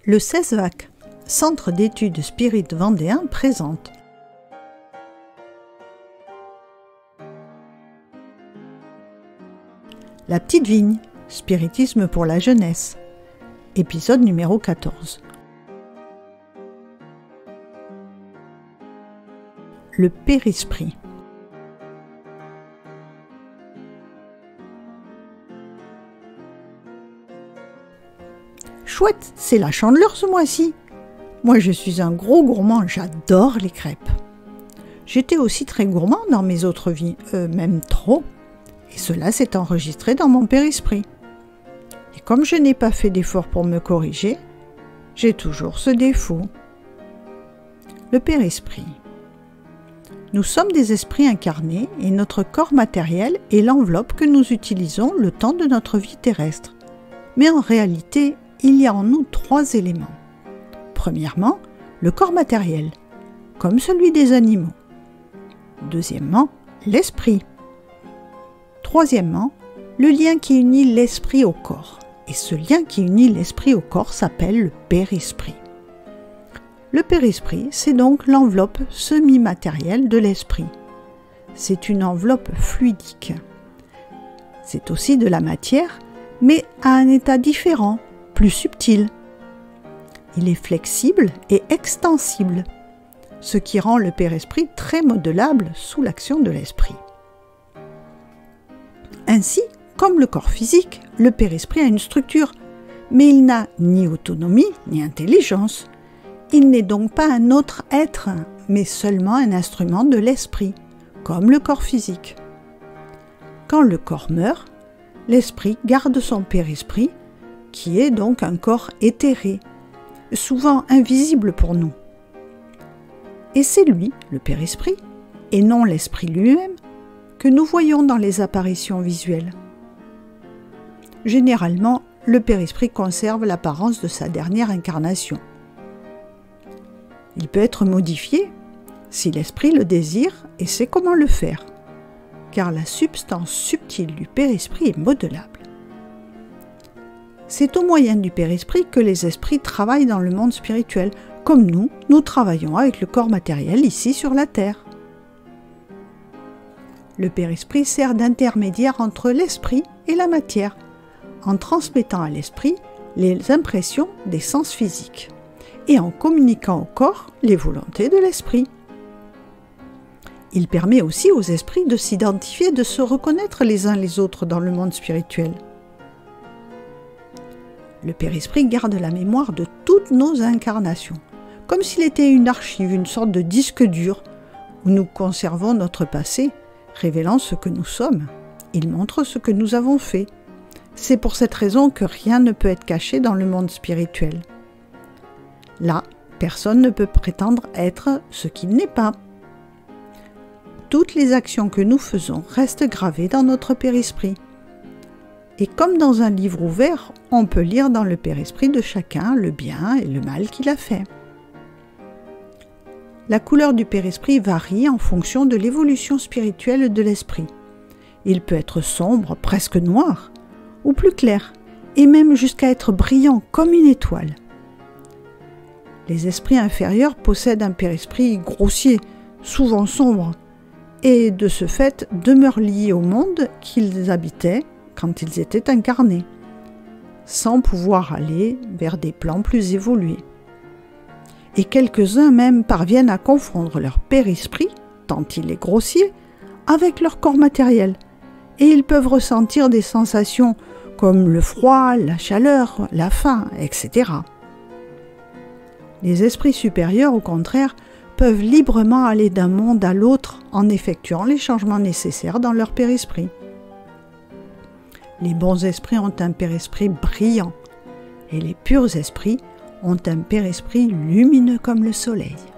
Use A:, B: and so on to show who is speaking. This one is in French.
A: Le CESVAC, Centre d'études spirites vendéen, présente La petite vigne, spiritisme pour la jeunesse, épisode numéro 14. Le périsprit. Chouette, c'est la Chandeleur ce mois-ci. Moi, je suis un gros gourmand, j'adore les crêpes. J'étais aussi très gourmand dans mes autres vies, même trop. Et cela s'est enregistré dans mon périsprit. Et comme je n'ai pas fait d'effort pour me corriger, j'ai toujours ce défaut. Le périsprit. Nous sommes des esprits incarnés et notre corps matériel est l'enveloppe que nous utilisons le temps de notre vie terrestre. Mais en réalité, il y a en nous 3 éléments. Premièrement, le corps matériel, comme celui des animaux. Deuxièmement, l'esprit. Troisièmement, le lien qui unit l'esprit au corps. Et ce lien qui unit l'esprit au corps s'appelle le périsprit. Le périsprit, c'est donc l'enveloppe semi-matérielle de l'esprit. C'est une enveloppe fluidique. C'est aussi de la matière, mais à un état différent, plus subtil. Il est flexible et extensible, ce qui rend le périsprit très modelable sous l'action de l'esprit. Ainsi, comme le corps physique, le périsprit a une structure, mais il n'a ni autonomie ni intelligence. Il n'est donc pas un autre être, mais seulement un instrument de l'esprit, comme le corps physique. Quand le corps meurt, l'esprit garde son périsprit, qui est donc un corps éthéré, souvent invisible pour nous. Et c'est lui, le périsprit, et non l'esprit lui-même, que nous voyons dans les apparitions visuelles. Généralement, le périsprit conserve l'apparence de sa dernière incarnation. Il peut être modifié si l'esprit le désire et sait comment le faire, car la substance subtile du périsprit est modelable. C'est au moyen du périsprit que les esprits travaillent dans le monde spirituel, comme nous travaillons avec le corps matériel ici sur la Terre. Le périsprit sert d'intermédiaire entre l'esprit et la matière, en transmettant à l'esprit les impressions des sens physiques et en communiquant au corps les volontés de l'esprit. Il permet aussi aux esprits de s'identifier, de se reconnaître les uns les autres dans le monde spirituel. Le périsprit garde la mémoire de toutes nos incarnations, comme s'il était une archive, une sorte de disque dur, où nous conservons notre passé, révélant ce que nous sommes. Il montre ce que nous avons fait. C'est pour cette raison que rien ne peut être caché dans le monde spirituel. Là, personne ne peut prétendre être ce qu'il n'est pas. Toutes les actions que nous faisons restent gravées dans notre périsprit. Et comme dans un livre ouvert, on peut lire dans le périsprit de chacun le bien et le mal qu'il a fait. La couleur du périsprit varie en fonction de l'évolution spirituelle de l'esprit. Il peut être sombre, presque noir, ou plus clair, et même jusqu'à être brillant comme une étoile. Les esprits inférieurs possèdent un périsprit grossier, souvent sombre, et de ce fait demeurent liés au monde qu'ils habitaient quand ils étaient incarnés, sans pouvoir aller vers des plans plus évolués. Et quelques-uns même parviennent à confondre leur périsprit, tant il est grossier, avec leur corps matériel, et ils peuvent ressentir des sensations comme le froid, la chaleur, la faim, etc. Les esprits supérieurs, au contraire, peuvent librement aller d'un monde à l'autre en effectuant les changements nécessaires dans leur périsprit. Les bons esprits ont un périsprit brillant et les purs esprits ont un périsprit lumineux comme le soleil.